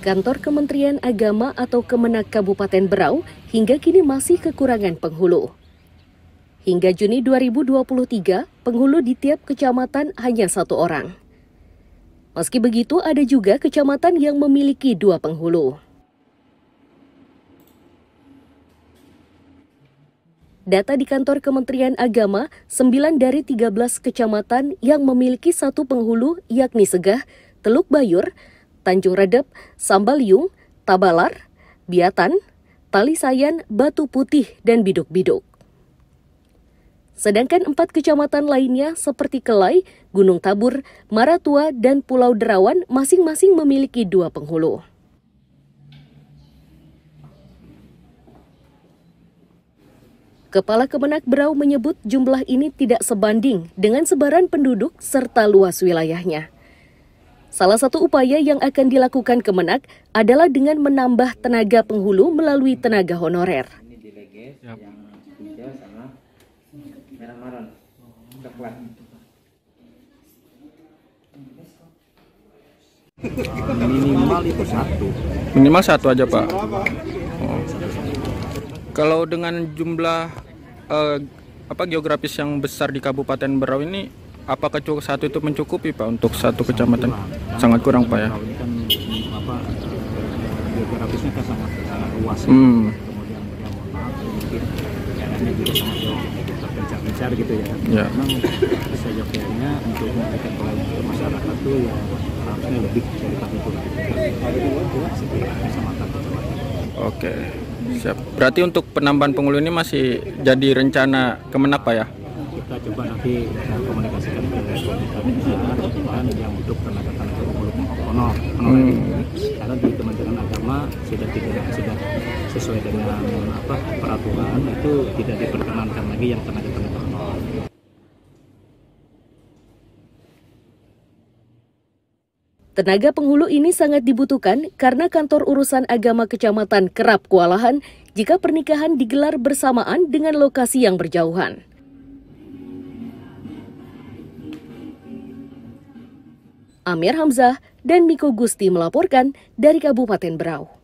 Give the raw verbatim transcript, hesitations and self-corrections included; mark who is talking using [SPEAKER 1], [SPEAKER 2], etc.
[SPEAKER 1] Kantor Kementerian Agama atau Kemenak Kabupaten Berau hingga kini masih kekurangan penghulu. Hingga Juni dua ribu dua puluh tiga, penghulu di tiap kecamatan hanya satu orang. Meski begitu, ada juga kecamatan yang memiliki dua penghulu. Data di kantor Kementerian Agama, sembilan dari tiga belas kecamatan yang memiliki satu penghulu yakni Segah, Teluk Bayur, Tanjung Redep, Sambaliung, Tabalar, Biatan, Talisayan, Batu Putih, dan Biduk-Biduk. Sedangkan empat kecamatan lainnya seperti Kelai, Gunung Tabur, Maratua, dan Pulau Derawan masing-masing memiliki dua penghulu. Kepala Kemenak Berau menyebut jumlah ini tidak sebanding dengan sebaran penduduk serta luas wilayahnya. Salah satu upaya yang akan dilakukan Kemenak adalah dengan menambah tenaga penghulu melalui tenaga honorer.
[SPEAKER 2] Ini dilege yang tiga sama merah maron, coklat. Minimal itu satu.
[SPEAKER 3] Minimal satu aja, Pak. Oh. Kalau dengan jumlah eh, apa geografis yang besar di Kabupaten Berau ini, apakah cukup satu itu mencukupi, Pak, untuk satu kecamatan? Sangat kurang, Pak, ya.
[SPEAKER 2] Ini kan apa geografisnya kan sangat sangat luas.
[SPEAKER 3] Hmm.
[SPEAKER 2] Kemudian ya mohon maaf mungkin daerahnya juga sangat jauh terpencar-pencar gitu ya.
[SPEAKER 3] Ya.
[SPEAKER 2] Memang seyogyanya untuk memberikan pelayanan ke masyarakat itu ya harusnya lebih dari kami pun setiap kecamatan kecamatan.
[SPEAKER 3] Oke, siap. Berarti untuk penambahan penghulu ini masih jadi rencana Kemenak, Pak, ya?
[SPEAKER 2] Kita coba nanti komunikasikan ke pemerintah dan yang untuk tenaga-tenaga penghulu honor honorer. Hmm. Karena di Kementerian Agama sudah tidak sudah sesuai dengan apa peraturan itu tidak diperkenankan lagi yang tenaga-tenaga honor.
[SPEAKER 1] Tenaga penghulu ini sangat dibutuhkan karena kantor urusan agama kecamatan kerap kewalahan jika pernikahan digelar bersamaan dengan lokasi yang berjauhan. Amir Hamzah dan Miko Gusti melaporkan dari Kabupaten Berau.